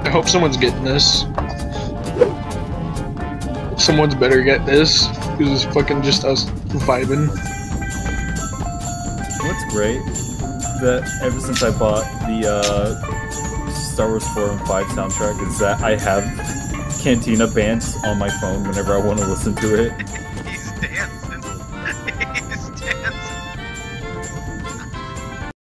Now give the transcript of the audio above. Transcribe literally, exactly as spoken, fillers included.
I hope someone's getting this. Someone's better get this, because it's fucking just us vibing. What's great, that ever since I bought the uh, Star Wars four and five soundtrack, is that I have Cantina bands on my phone whenever I want to listen to it. He's dancing.